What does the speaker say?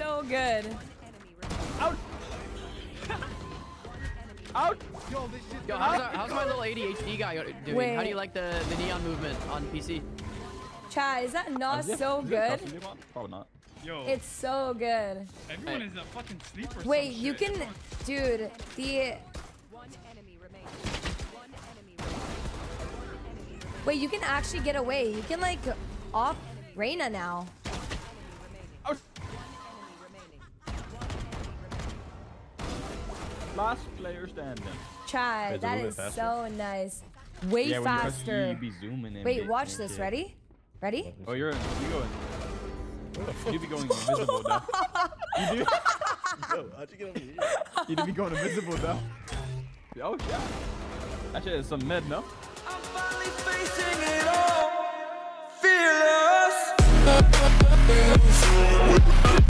so good. Out. Out. Yo, how's my little ADHD guy doing? Wait. How do you like the neon movement on PC? Chad, is that not so good? Probably not. Yo, It's so good. everyone is a fucking sleeper. or Wait, some you shit. can, dude, wait, you can actually get away. You can like off Reyna now. Last player standing. Chad, that is so nice. Way Yeah, when you press E, faster. you be zooming in. Wait, watch this. Ready? Ready? Oh, you going. You be going invisible now. You do? Yo, how'd you get over here? You do be going invisible now. Oh, yeah. That shit is some med, no? I'm finally facing it all. Fearless.